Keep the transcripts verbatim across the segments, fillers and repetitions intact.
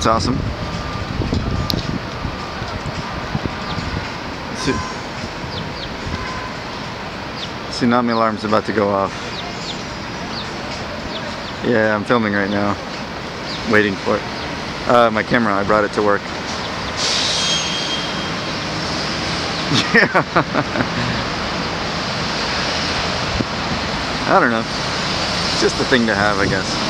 That's awesome. Tsu Tsunami alarm's about to go off. Yeah, I'm filming right now. Waiting for it. Uh, my camera, I brought it to work. Yeah. I don't know. It's just a thing to have, I guess.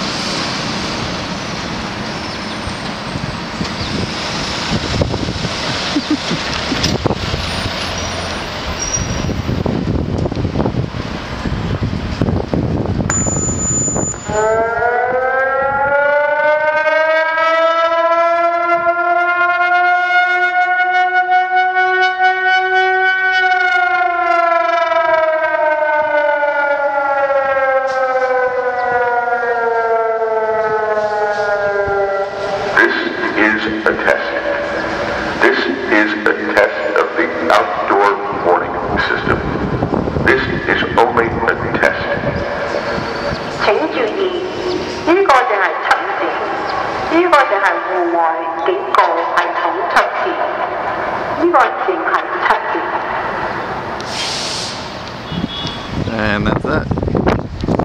This is a test. This is a test of the outdoor warning system. This is only a test. 請注意，呢個淨係測試，呢個淨係戶外警告系統測試，呢個淨係測試。 And that's that.